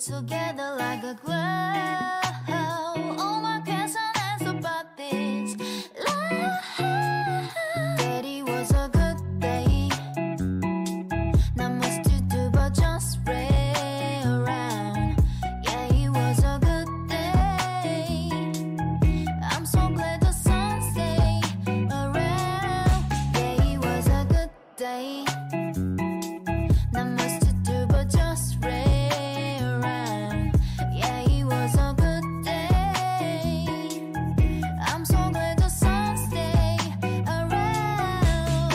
together like a glove. All my cares and answer about this love. Daddy was a good day. Not much to do but just play around. Yeah, it was a good day. I'm so glad the sun stayed around. Yeah, it was a good day. Not much to do but just play around. Yeah, it was a good day. I'm so glad the sun stayed around.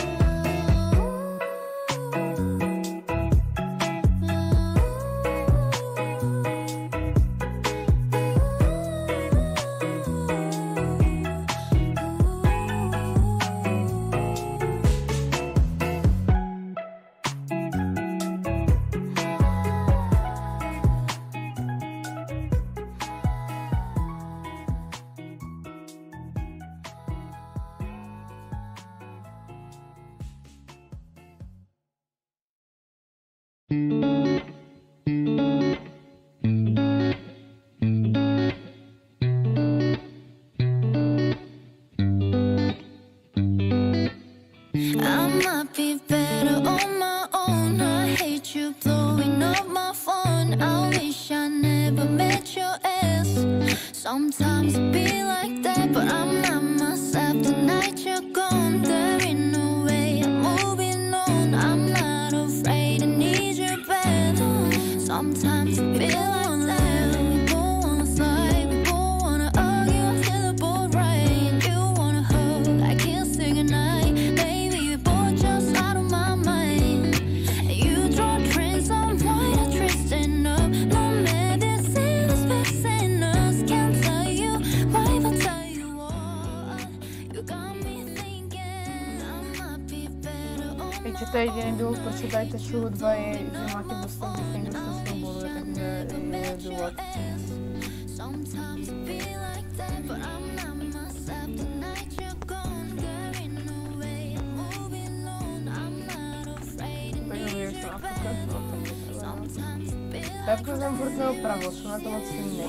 I might be better on my own. I hate you blowing up my phone. I wish I never met your ass. Sometimes it be like that, but I'm not myself the night you're gone. There ain't no way I'm moving on. I'm not afraid I need you back. Sometimes it be like that. We both wanna fight, we both wanna argue until the boat right. And you wanna hug, I can't say goodnight. Baby, we both just out of my mind. And you draw trends on point and twisting up. No medicine is fixing us. Can't tell you why, if I tell you what. You got me thinking I might be better on my Víte, to je jediný důvod, proč se tady tečou hudba, je, že máte dostatek peněz na snowboardu, takže je důvod. Sometimes it be like that, but I'm not myself the night you're gone. There ain't no way I'm moving on. I'm not afraid to Takže need bych you to back. Sometimes it be like tak to jsem furt neopravil, jsem na to moc jiný.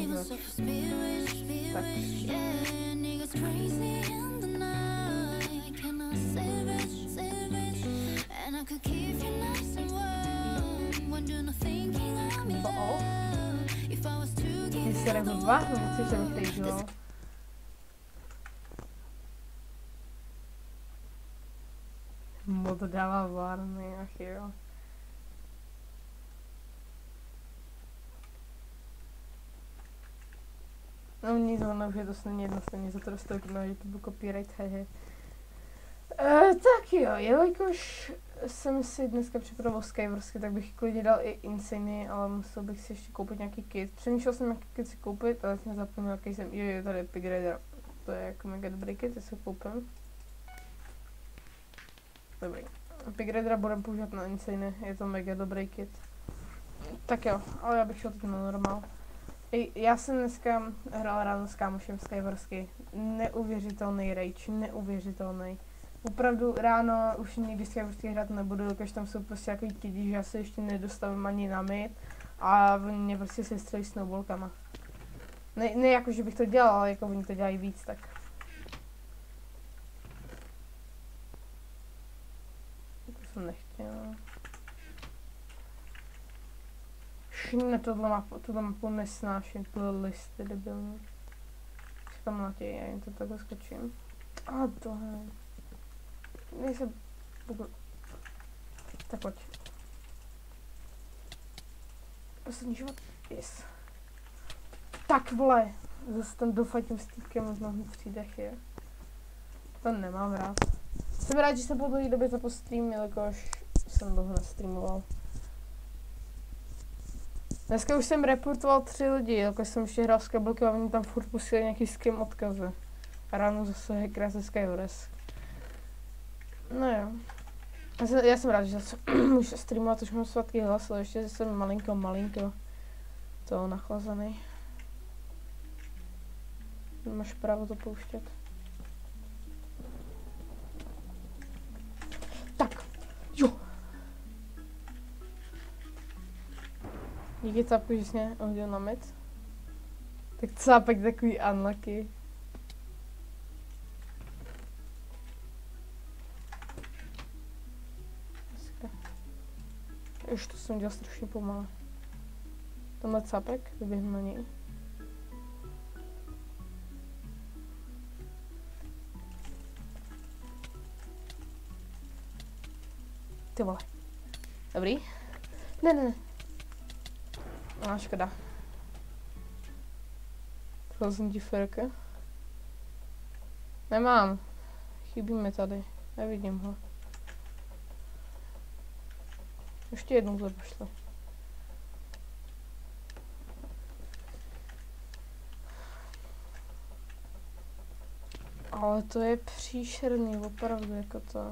Tak. yeah, niggas crazy in the night. Can I save it? And I could keep you nice and warm when you're not thinking I'm in love. If I was to Ty give jsi řekl 2, nebo 3 jsem vtejžoval. Mod dává varný, ach jo. No nic, ono už je to snadně jednostranně, za to dostal na YouTube copyright, hehe. Tak jo, jelikož jsem si dneska připravil Skywarsky, tak bych klidně dal i Insany, ale musel bych si ještě koupit nějaký kit. Přemýšlel jsem, jaký kit si koupit, ale jsem zapomněl, jaký jsem, jo, tady je Pig Raider. To je jako mega dobrý kit, já si ho koupím. Dobrý. Pig Raidera budeme používat na Insany, je to mega dobrý kit. Tak jo, ale já bych šel teď na normál. Já jsem dneska hrál ráno s kámošem Skywarsky. Neuvěřitelný rage, neuvěřitelný. Opravdu ráno už nikdy Skywarsky hrát nebudu, protože tam jsou prostě takový kidi, že já se ještě nedostavím ani na mid a oni mě prostě se střelí snowballkama. Ne jako, že bych to dělal, ale jako oni to dělají víc, tak. To jsem nechtěl. Ne, tuhle mapu nesnáším, tyhle listy debilní. Říkám na tě, já jim to takhle skočím. A tohle. Nejsem... Tak pojď. Poslední život. Yes. Tak vole. Zase ten dofajtím s týpkem možná v třídech je. To nemám rád. Jsem rád, že jsem po dlouhé době to stream, jelikož jsem dlouho nestreamoval. Dneska už jsem reportoval 3 lidi, jelikož jsem ještě hrál s kabelky a oni tam furt posílali nějaký skim odkazy. A ráno zase hackera ze Skywars. No jo. Já jsem rád, že můžu streamovat, už mám sladký hlas, ale ještě jsem malinko to nachlazený. Máš právo to pouštět. Tak, jo. Díky Cápku, že jsi mě hodil na mid. Tak Cápek takový unlucky. Už to jsem dělal strašně pomalu. Tenhle Cápek, vyběhnu na něj. Ty vole. Dobrý? Ne. No, škoda. Chtěl jsem ti ferka. Nemám. Chybí mi tady. Nevidím ho. Ještě jednou to pošle. Ale to je příšerný, opravdu, jako to.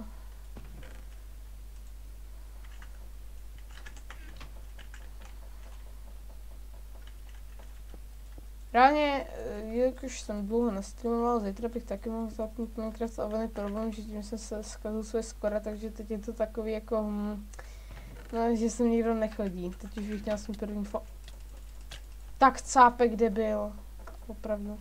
Reálně, jakož jsem dlouho nestreamoval, zítra bych taky mohl zapnout Minecraft, ale není problém, že tím jsem se zkazil své skora, takže teď je to takový jako, no, že sem nikdo nechodí. Teď už bych měl svůj první Tak Cápek, kde byl? Opravdu.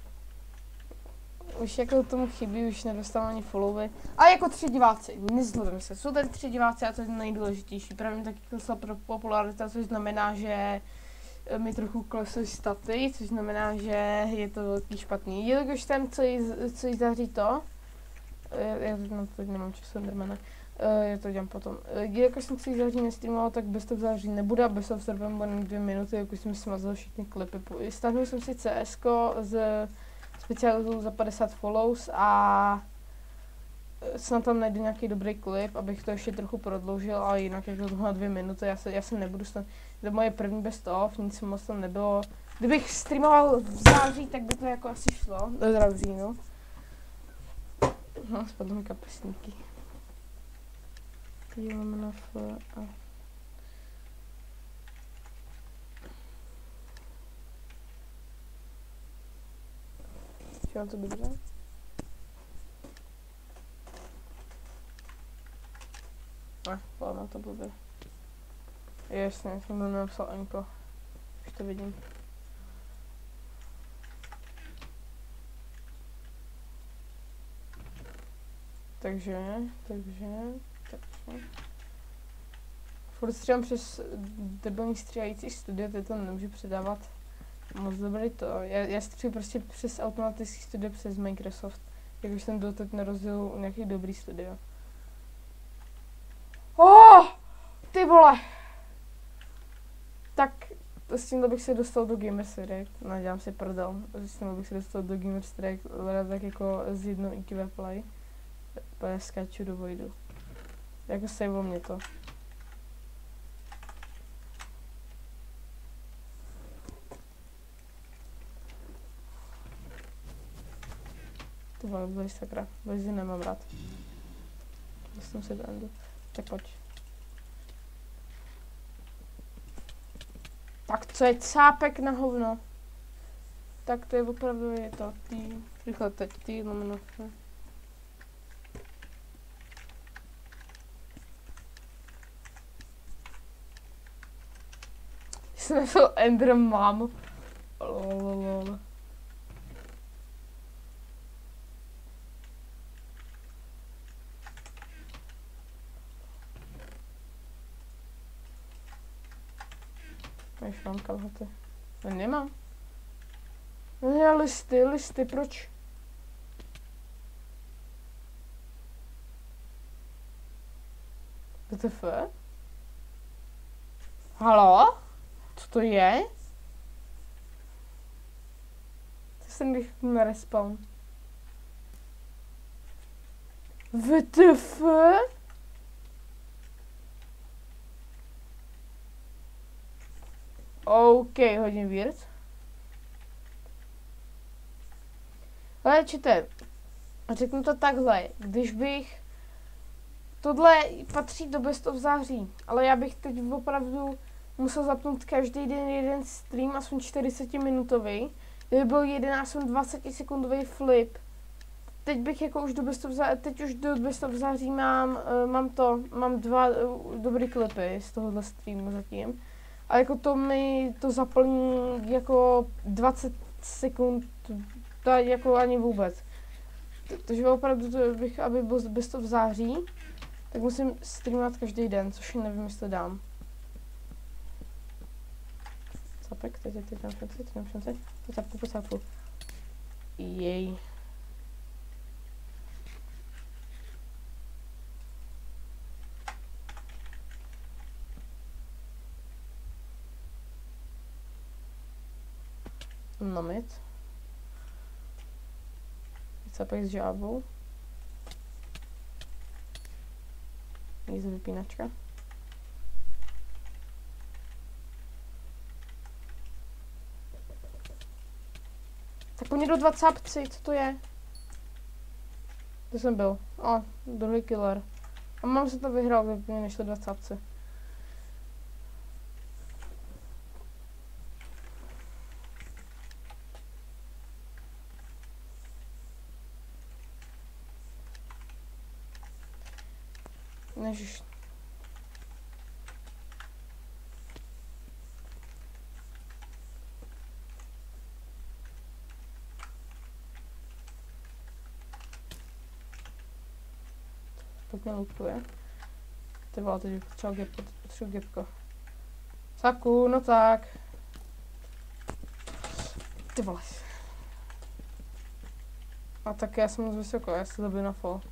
Už jako tomu chybí, už nedostávám ani followy. A jako 3 diváci, nezlobím se, jsou tady 3 diváci a to je nejdůležitější. Právě taky klesla pro popularita, což znamená, že mi trochu klesají staty, což znamená, že je to velký špatný. Jelikož ten, co jí zaří to, já teď nemám čas Endermana, já to dělám potom. Jelikož jsem si zaří nestreamoval, tak bez toho září nebude a bez toho serverem bude 2 minuty, jakož jsem smazal všechny klipy. Stáhnul jsem si CSko z specialitu za 50 follows a snad tam najdu nějaký dobrý klip, abych to ještě trochu prodloužil, ale jinak jako to na 2 minuty, já se nebudu snad, to je moje první best of, nic moc tam nebylo. Kdybych streamoval v září, tak by to jako asi šlo, v říjnu. No, spadly mi kapesníky. Díváme na F a... Dělám to dobře? Mám to blbě. Jasně, jsem byl napsal Anko. Už to vidím. Takže. Furt střílám přes debilní stříhající studio, teď to nemůžu předávat. Moc dobrý to. Já střílím prostě přes automatický studio přes Microsoft. Jak už jsem doteď nerozdělil nějaký dobrý studio. Ty vole! Tak s tímhle bych se dostal do Gamers Direct. No, dělám si prdel. S tímhle bych se dostal do Gamers Direct, tak jako z jednou IQ play. Pane, skáču do vojdu. Jako saveol mě to. Ty vole, Blaze sakra. Blaze nemám rád. Dostanu se do endu. Tak pojď. Tak co je Cápek na hovno? Tak to je opravdu, je to rychle teď lomeno. Jsem našel Ender mám. Lololol. Už mám kalhoty. No nemám. No já listy, proč? WTF? Halo? Co to je? To jsem bych nerespawn. WTF? OK, hodně weird. Ale čte, řeknu to takhle, když bych... Tohle patří do Best of září, ale já bych teď opravdu musel zapnout každý den jeden stream, aspoň 40 minutový. Kdyby byl 20 sekundový flip. Teď bych jako už do Best of září, mám 2 dobrý klipy z tohohle streamu zatím. A jako to mi to zaplní jako 20 sekund, jako ani vůbec. Takže opravdu to bych, aby bylo bez to v září, tak musím streamovat každý den, což nevím, jestli dám. Capek, teď tam šanci, pocapu. Jej. Nomit. Capek s žábou. Jízd vypínačka. Tak oni do 2 capci, co to je? Kde jsem byl? Druhý killer. A mám se to vyhrál, kdyby mě nešlo 2 capci. Ježiš. Pěkně lutuje. Ty vole, teď potřebuji gepko. Saku, no tak. Ty vole. A tak já jsem moc vysoko, já se zabiju na fall.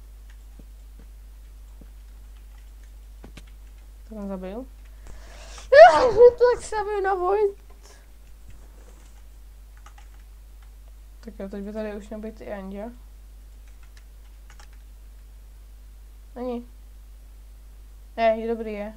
To jsem zabil. Tak se zabiju na void. Tak jo, teď by tady už měl být i Andia. Není. Je dobrý, je.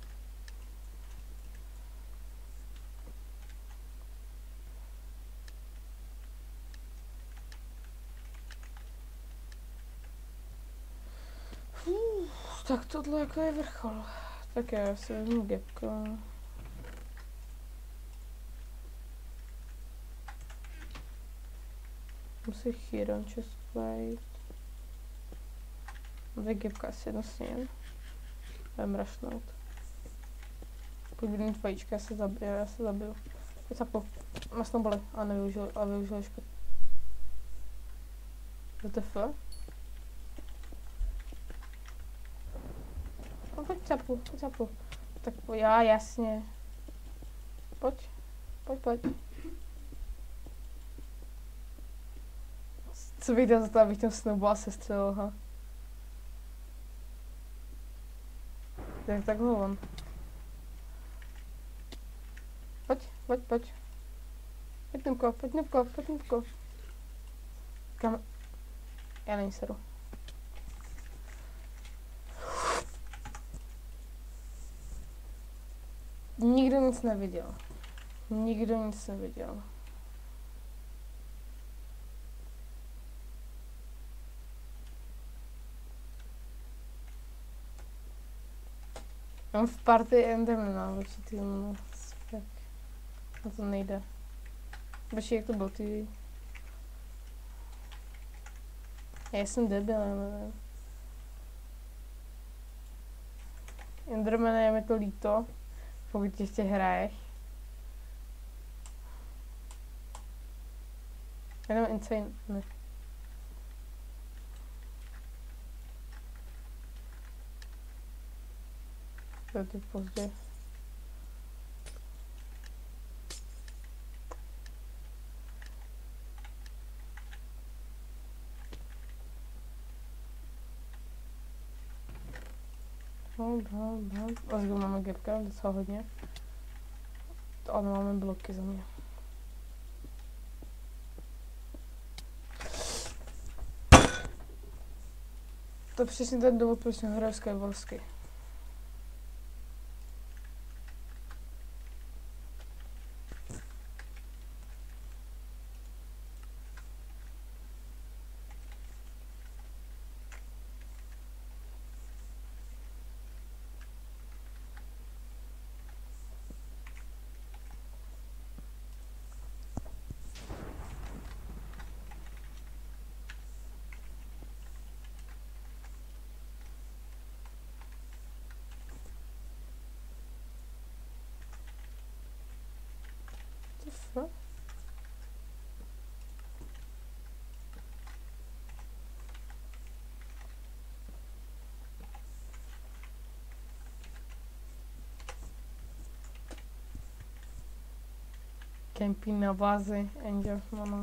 Tak tohle jako je vrchol. Tak já si vezmu gepko. Musí Chiron chestplate. 2 gepka asi jedno s ním. Budem rašnout. Pokud budu mít vajíčka, já se zabiju. Capu. Masnou boli. A využil škod. WTF? No pojď capu. Tak já jasně. Pojď. Co bych dal za to, abych ten snowball sestřelil, ha? Tak takhle on. Pojď. Pojď Nubko. Kam? Já není seru. Nikdo nic neviděl. Mám v party Endermana, určitý, no, tak. No to nejde. Počkej, jak to bylo, ty. Já jsem debil, nevím. Endermana, je mi to líto, pokud ještě hraješ. Jenom insane, ne. To je teď pozdě. A zde máme gapka, docela hodně. Ale máme bloky za mě. To je přesně ten důvod, proč jsem hrál Skywarsky. Kempí na bázi Angel, no.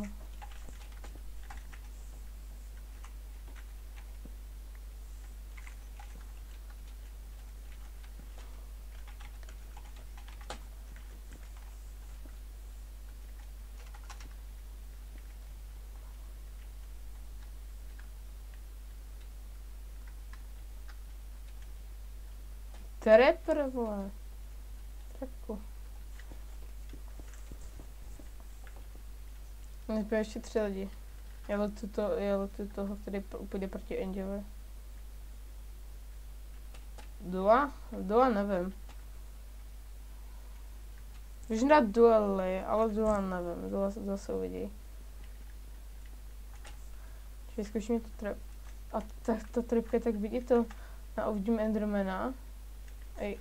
Trapper, vole. Trapku. Nejprve ještě 3 lidi. Já letu toho, který půjde proti Angelovi. Dua nevím. Můžu dát duely, ale Dua nevím. Dua se uvidí. Vyzkouším to trap. A ta trapka, tak vidí to. Já uvidím Endermana. Ej.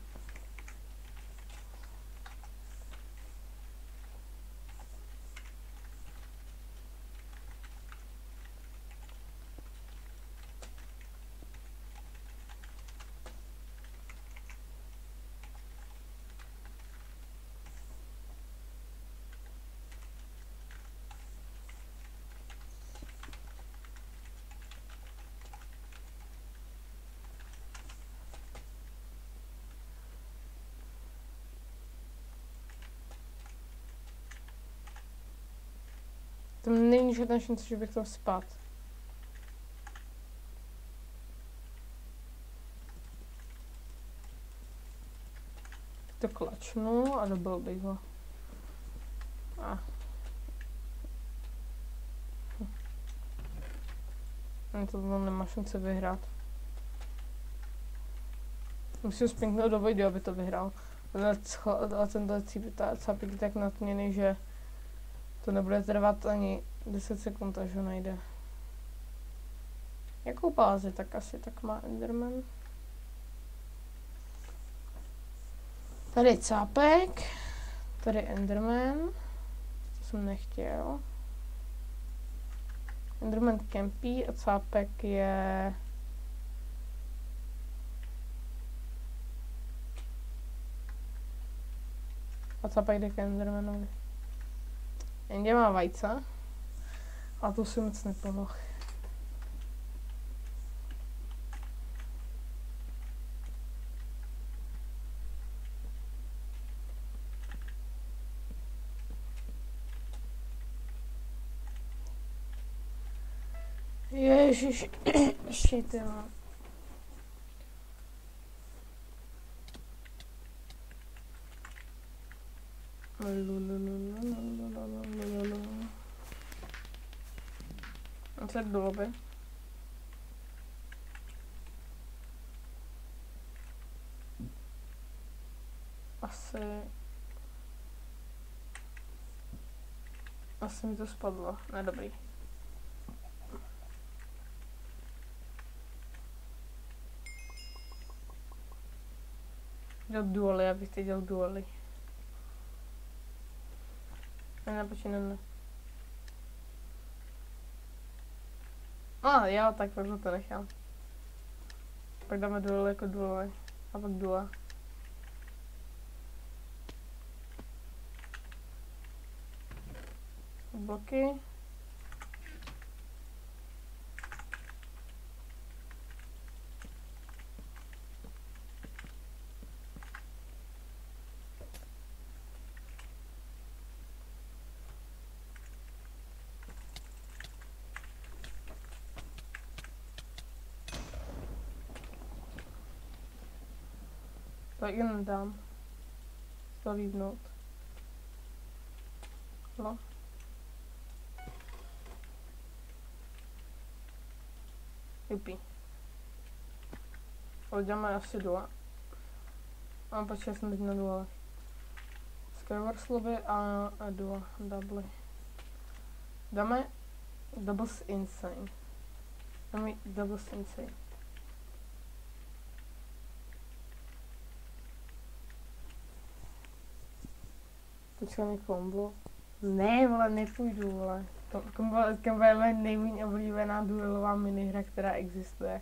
To není žádná šance, že bych to spát. To klačnu a dobil bych ho. To nemá šance vyhrát. Musím spinknout do vody, aby to vyhrál. A tenhle cápek je tak natměný, že to nebude trvat ani 10 sekund, až ho najde. Jakou bázi? Tak asi tak má Enderman. Tady je cápek. Tady je Enderman. To jsem nechtěl. Enderman campí a cápek je... A cápek jde k Endermanovi. Ende má vajca. A to si moc nepomohl. Ježiš, shit, jo. A co do lobby? Asi mi to spadlo, ne dobrý. Dělat duely, abych teď dělal duely. Ne, ne. Jo, tak pak to nechám. Pak dáme duely jako duely. A pak dua. Bloky. Tak jen dám. Zalívnout. No. Jupi. Ale dáme asi dua. A počkej, jsem teď na duale. Skyward slovy a dua. Double. Dáme Doubles Insane. Dáme Doubles Insane. Počkej mi kombo. Ne, vole, nepůjdu, vole. Kombo je moje nejméně oblíbená duelová minihra, která existuje.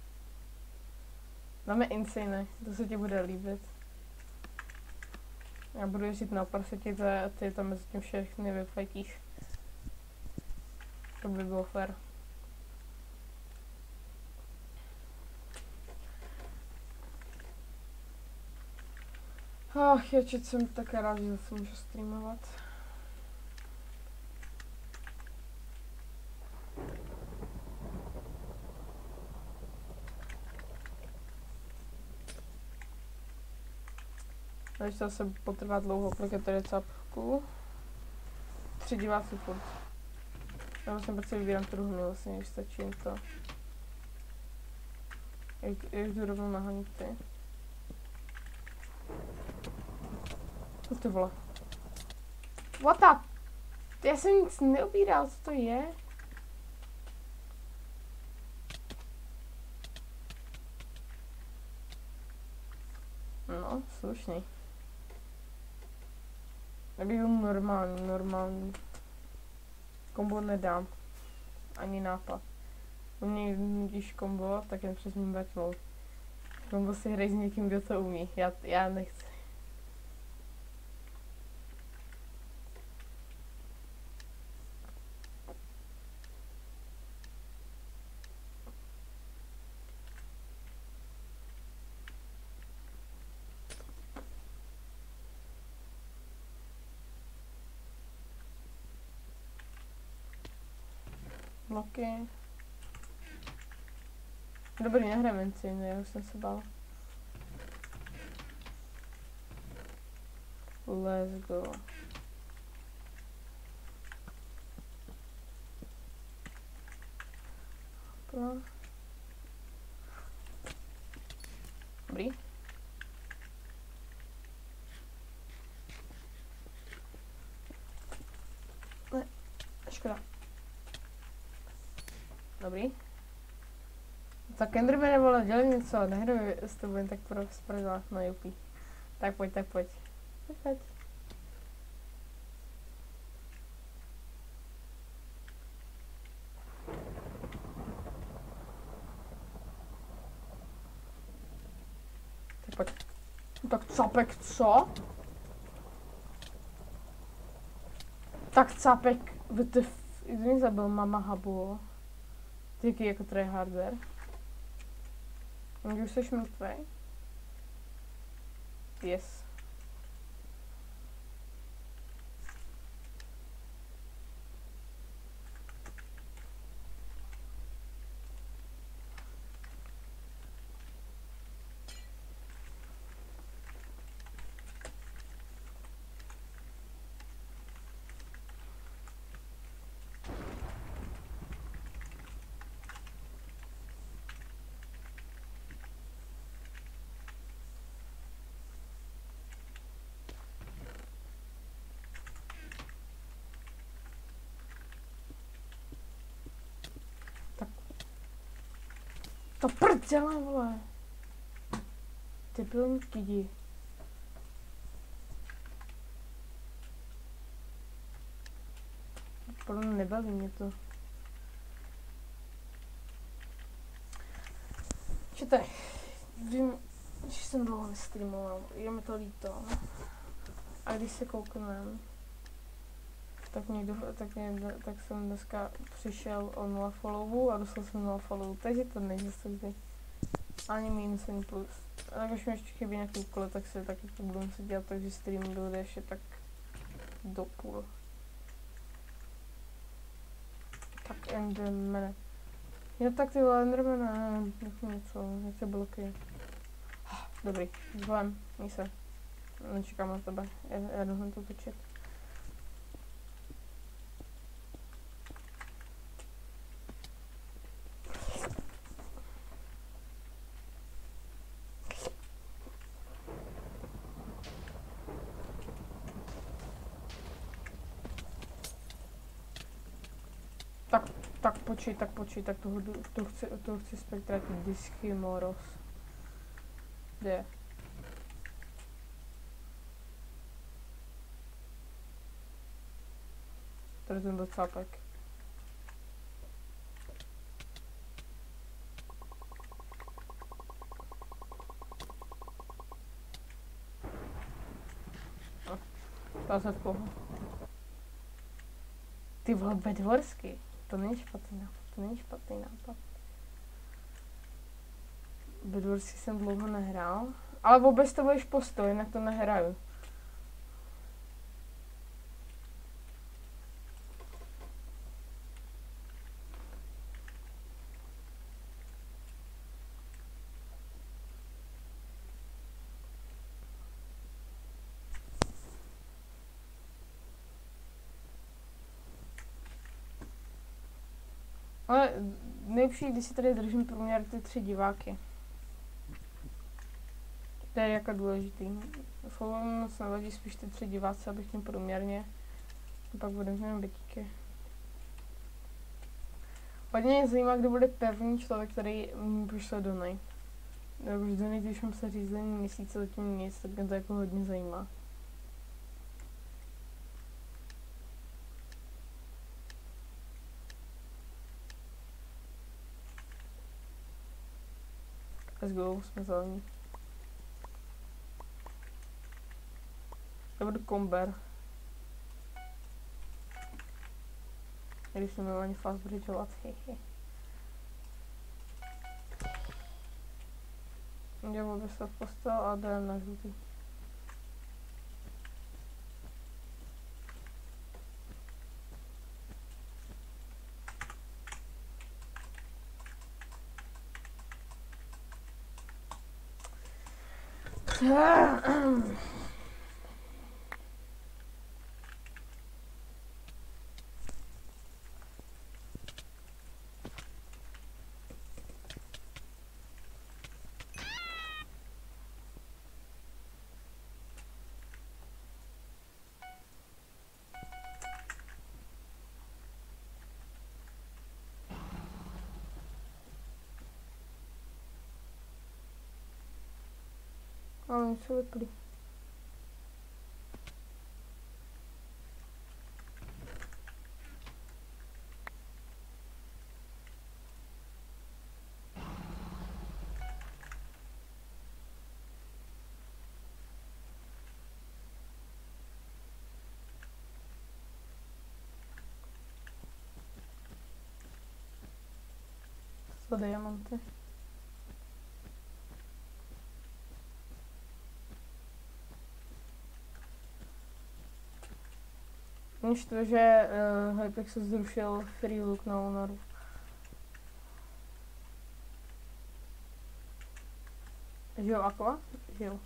Dáme Insane, to se ti bude líbit. Já budu jezdit na praseti, ty tam mezi tím všechny vyfajtíš. To by bylo fér. Ach, já jsem tak rád, že zase můžu streamovat. Takže to se potrvá dlouho, kolik je tady capku. 3 diváci furt. Já vlastně prostě vybírám tu druhou vlastně, když stačí jim to. Jak jdu rovnou nahanit ty. Co ty vole? What the? Já jsem nic neobíral, co to je? No, slušný. Nebyl normální. Kombo nedám. Ani nápad. U mě když kombo, tak jen přes mým battle. Kombo si hrají s někým, kdo to umí. Já nechci. Bloky. Dobrý, nehrajeme Insane, já už jsem se bál. Let's go. Dobrý. Ne, škoda. Dobrý. Tak Endermane, vole, dělej něco, nehraju s tebou jen tak pro sprdla, no jupí. Tak pojď. Pojď. Tak pojď. Tak capek, co? Tak capek, mě zabil mama Habu. Díky jako tryharder. Už jsi mrtvej? Yes. To prděle, vole. Ty pilní kidi. Podle mě nebaví mě to. Čete, vím, že jsem dlouho nestreamoval, je mi to líto. A když se koukneme, tak jsem dneska přišel o 0 followů a dostal jsem 0 followů, takže to není zase ani minus, ani plus. A tak už mi ještě chybí nějaký úkoly, tak si taky to budu muset dělat, takže stream bude ještě tak do půl. Tak Endermane. Jo tak ty vole Endermane, něco, nějaké bloky. Dobrý, zvolem, míj se. Nečekám na tebe, já jdu hned to točit. Tak počkej, tak toho chci spektratit disky Moros. Kde? Tady ten docápek. Kazetku. Ty vole, bedwarsky. To není špatný nápad, to není špatný nápad. Bedwarsky jsem dlouho nehrál, ale vůbec to budeš postoj, jinak to nehraju. Ale nejlepší, když si tady držím průměr ty 3 diváky. To je jako důležitý. Slovo mi moc nevadí, spíš ty 3 diváci, abych tím průměrně. A pak budeme změnit bytíky. Hodně mě zajímá, kdo bude první člověk, který mi pošle donate. Už donate, když mám se řízení měsíce, zatím nic, tak mě to jako hodně zajímá. Let's go, jsme zelení. Já budu komber. Když jsem měl ani fast bridgeovat, hehe. Jde oběsat postel a jdem na žlutý. Ale oni jsou vyplý. Co diamanty? Než to, že Hypex se zrušil free look na Lunaru. Že jo, Aqua? Že jo.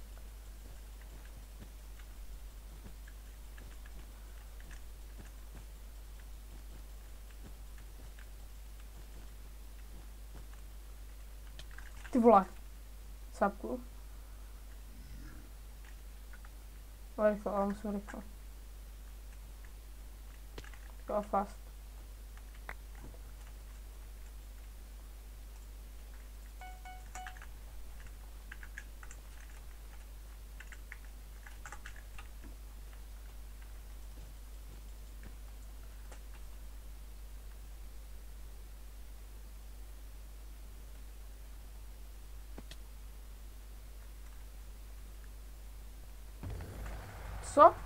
Ty vole. Sapku. Ale rychle, ale musím rychle. Go fast. Co?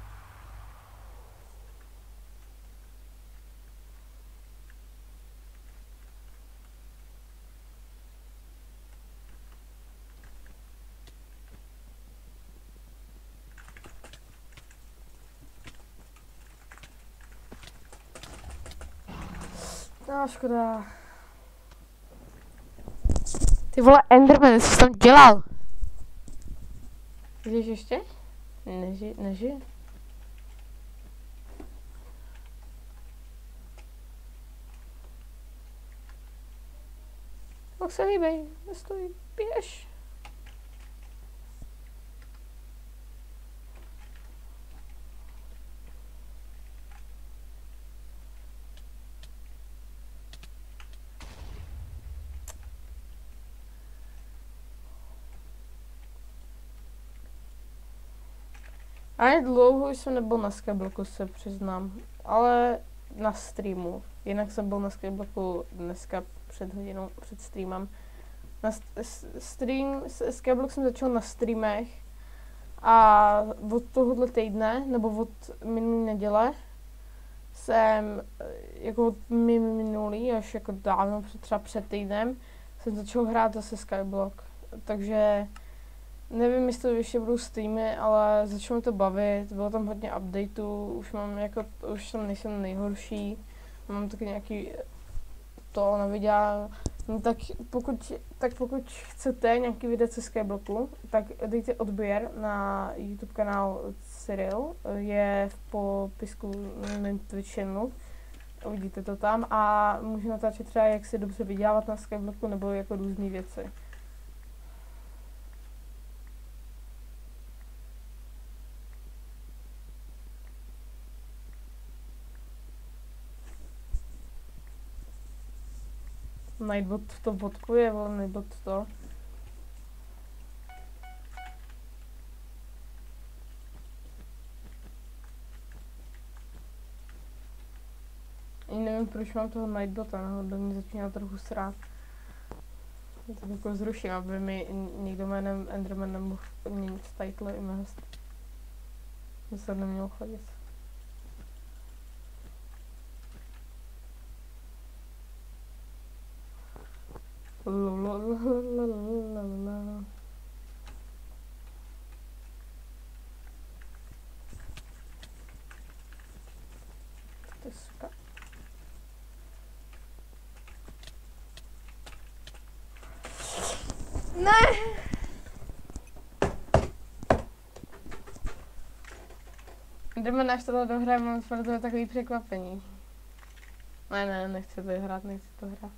No, škoda. Ty vole, Enderman, co jsi tam dělal? Žiješ ještě? Nežije? Tak se hýbej, nestoj, běž. Ani dlouho jsem nebyl na Skybloku, se přiznám, ale na streamu. Jinak jsem byl na Skybloku dneska před hodinou, před streamem. Na Skyblock jsem začal na streamech A od tohohle týdne, nebo od minulý neděle, jsem jako od minulý, až jako dávno, třeba před týdnem, jsem začal hrát zase Skyblock. Takže nevím, jestli ještě budou streamy, ale začalo mi to bavit, bylo tam hodně updateů, už tam nejsem nejhorší, mám taky nějaký to na videa. No pokud chcete nějaký video ze Skyblocku, tak dejte odběr na YouTube kanál Cyril, je v popisku mým Twitch channelu, uvidíte to tam a můžu natáčet třeba, jak se dobře vydělávat na Skyblocku nebo jako různé věci. Nightbot to bodkuje, ale Nightbot to. Ani nevím, proč mám toho Nightbota, no, do mě začíná trochu srát. To jako zruším, aby mi někdo jménem Enderman nemohl měnit title i mého. To se nemělo chodit. To je super. Ne! Jdeme, až tohle dohrajeme, mám pro tebe takový překvapení. Ne, nechci to hrát, nechci to hrát.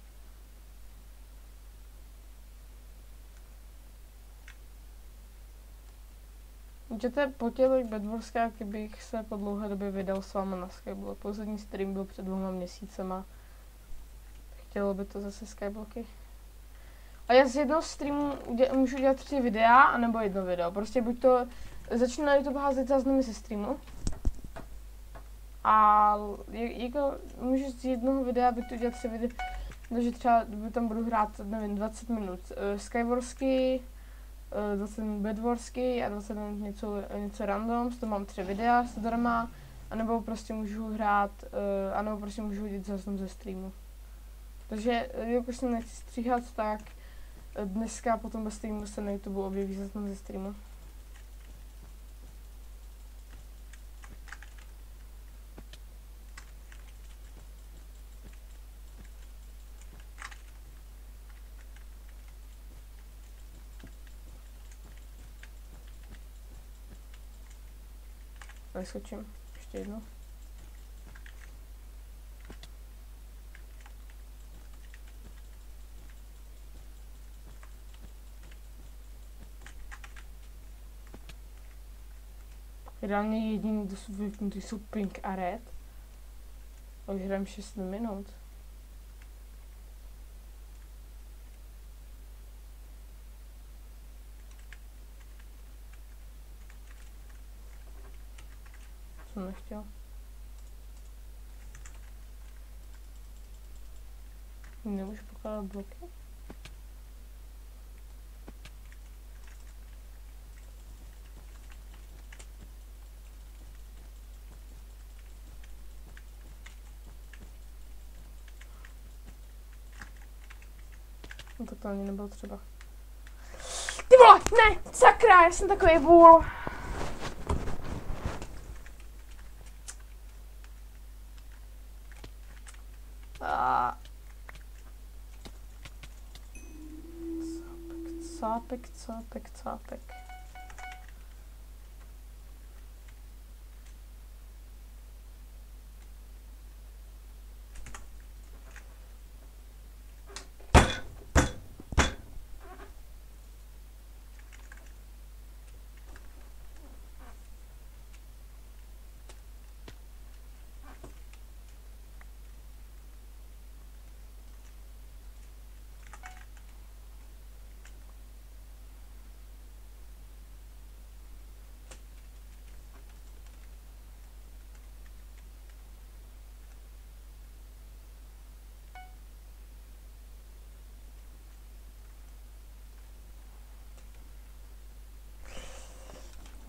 Můžete potělit Bedwarská, kdybych se po dlouhé době vydal s váma na Skyblock. Poslední stream byl před 2 měsícema. Chtělo by to zase Skyblocky. A já z jednoho streamu můžu dělat 3 videa, anebo 1 video. Prostě buď to začnu na YouTube házet záznamy ze streamu. A jako můžu z jednoho videa bych to dělat 3 videa. Takže třeba tam budu hrát, nevím, 20 minut Skywarsky, 20 minut Bedwarsky a 20 minut něco random, to mám 3 videa zadarma, anebo prostě můžu hrát, anebo prostě můžu hodit záznam ze streamu. Takže jakož se nechci stříhat, tak dneska potom bez streamu se na YouTube objeví záznam ze streamu. Vyskočím ještě jednou. Reálně jediný, kdo jsou vypnutý, jsou Pink a Red. A už hrám 6 minut. Jsem nechtěl. Nemůžu pokládat bloky? No tak to ani nebylo třeba. Ty vole, ne, sakra, já jsem takový vůl. Cápek.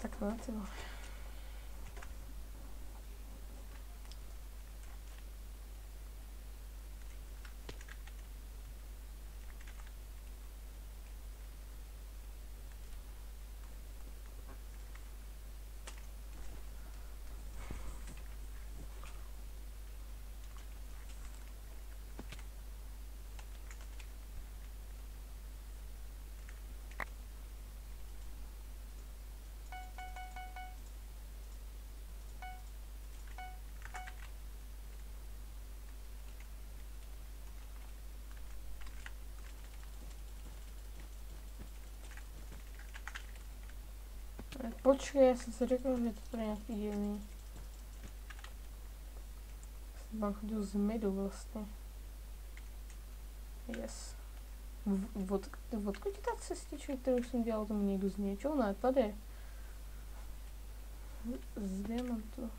Tak no, ty vole. Počkej, já jsem si řekl, že to tady nějaký divný. Jsem tam chodil z midu vlastně. Yes. Odkud je ta cestička, kterou jsem dělal, tomu někdo z něčeho? Ne, tady. Z diamantu.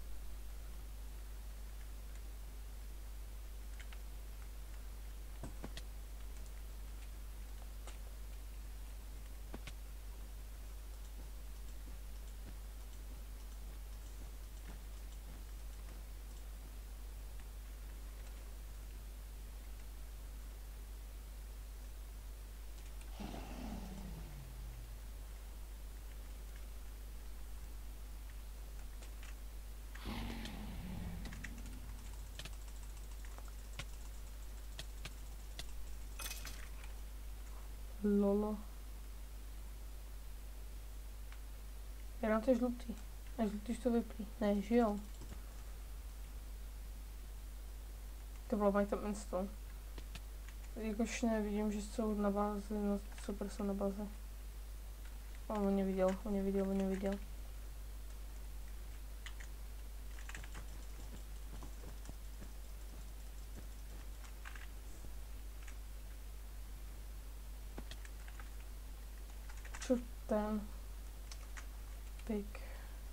Lolo. Je na to žlutý. A žlutý to vyplý. Ne, že jo. To bylo mají tam install. Jakož nevidím, že jsou na bázi, no super jsou na bázi. On neviděl. Co ten? Pik.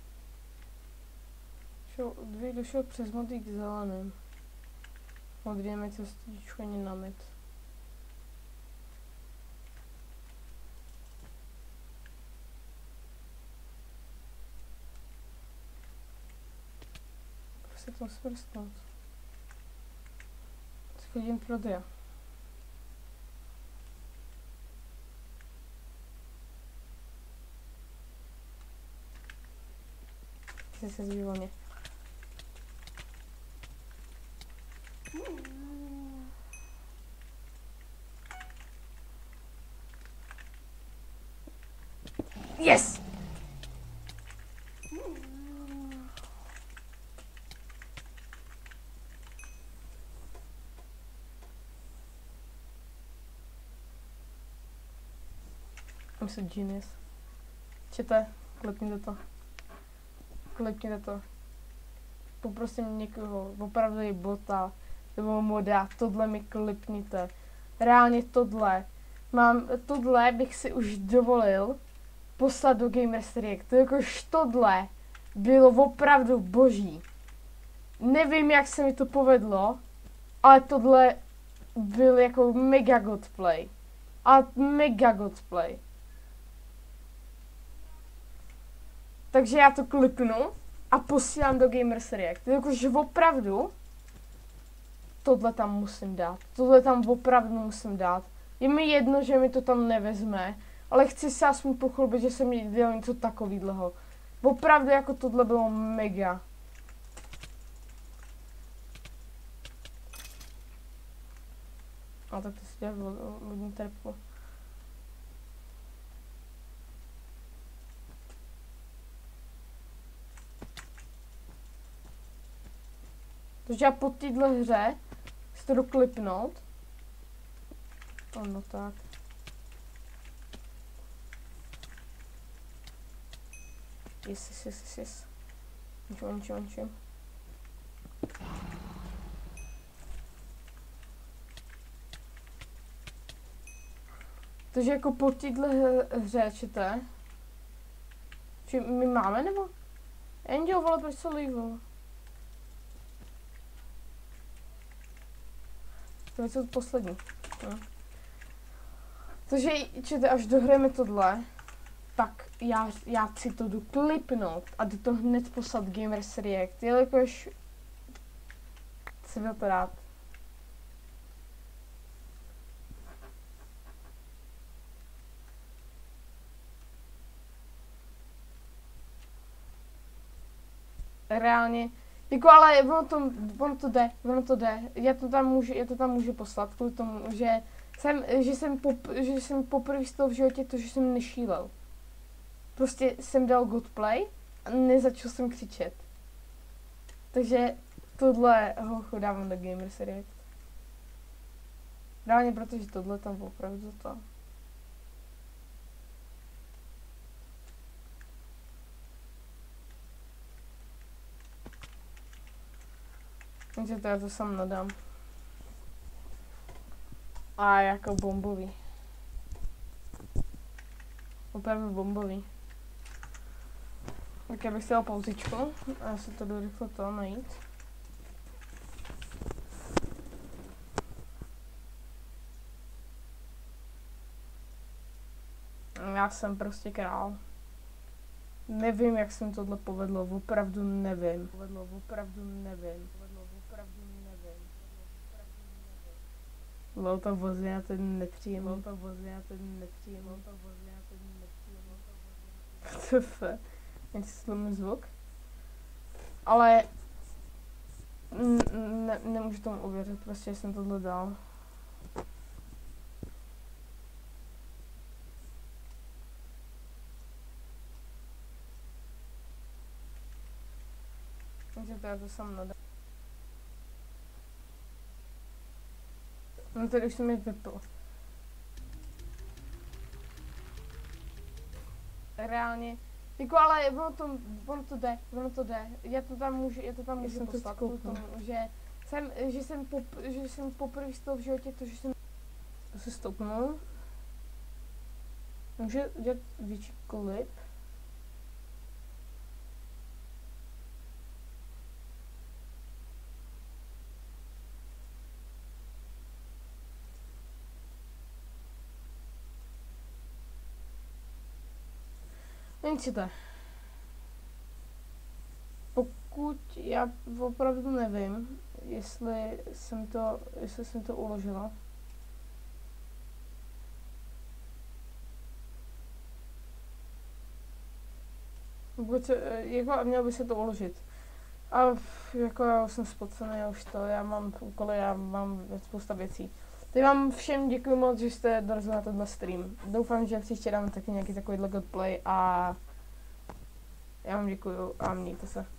Došel přes modrý k zeleným. Modrý je cestičku ani na med. Se to smrstnout. Schodím prodeja. Ty se zvyvolně. Yes! I'm so genius. Čete, klepněte to. Poprosím někoho, opravdu je bota, nebo moda, tohle mi klepněte. Reálně tohle bych si už dovolil poslat do Gamers React. Jakož tohle bylo opravdu boží. Nevím, jak se mi to povedlo, ale tohle byl jako mega godplay. Takže já to kliknu a posílám do Gamers React. Jakože opravdu tohle tam musím dát. Tohle tam opravdu musím dát. Je mi jedno, že mi to tam nevezme, ale chci se aspoň pochlubit, že jsem dělal něco takovýhleho. Opravdu jako tohle bylo mega. A tak to si dělá vodní trepku. Takže já po téhle hře si to jdu klipnout. No tak. Yes. Ničím. Takže jako po téhle hře, čete? Či my máme, nebo? Angel, vole, proč se líbil? To je to poslední. No. Takže čete, až dohrajeme tohle, tak já si to jdu klipnout a jdu to hned poslat Gamers React, jelikož si byl to rád. Reálně, jako ale ono to jde, já to tam můžu poslat kvůli tomu, že jsem poprvé z toho v životě to, že jsem nešílel. Prostě jsem dal good play a nezačal jsem křičet. Takže tohle hochu dávám do Gamers React. Reálně, protože tohle tam opravdu to. Takže to já to sám nadám. A jako bombový. Opravdu bombový. Tak já bych si dal pauzičku a já se to jdu rychle to najít. Já jsem prostě král. Nevím, jak se mi tohle povedlo, opravdu nevím. Lol, to vozí a ten nepříjemný. Co se? Jen si slumím zvuk. Ale nemůžu tomu uvěřit, prostě jsem tohle dal. Takže to já to sám nadám. No tady už jsem mi vypl. Reálně, jako ale ono to jde, já to tam můžu poslat kvůli tomu, že jsem poprvé z toho v životě to, že jsem to se stoupnul. Můžu dělat větší klip. Nevíte, pokud já opravdu nevím, jestli jsem to uložila. Jako měl by se to uložit. A jako já jsem spocený, já už to, já mám úkoly, já mám spousta věcí. Teď vám všem děkuji moc, že jste dorazili na tenhle stream. Doufám, že příště dáme taky nějaký takovýhle godplay a já vám děkuju a mějte se.